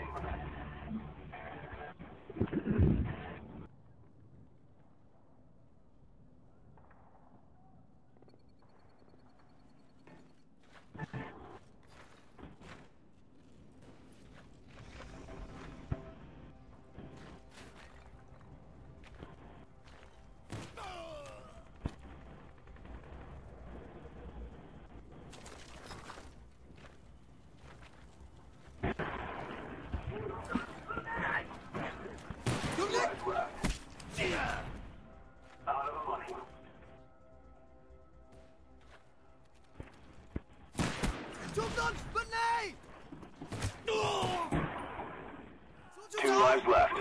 Two lives left.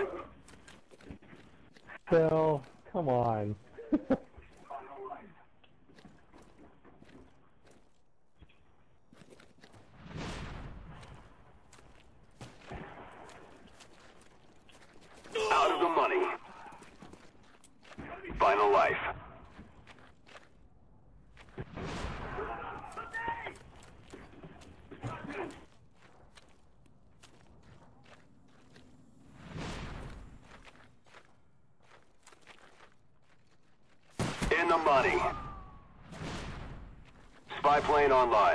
Phil, come on. Out of the money. Final life. In the money. Spy plane online.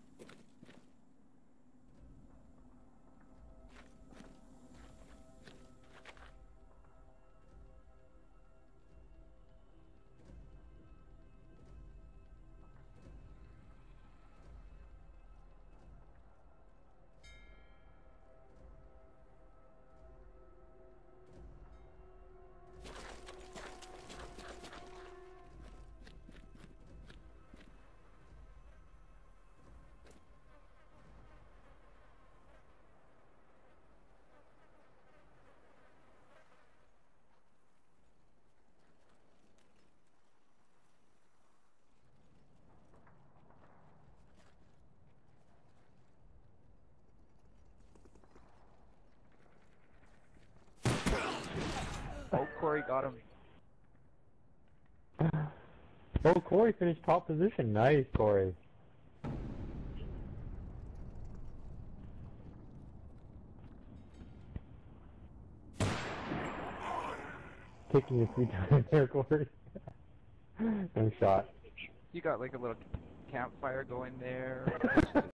Oh, Corey got him. Oh, Corey finished top position. Nice, Corey. Kicking your feet down there, Corey. No shot. You got like a little campfire going there.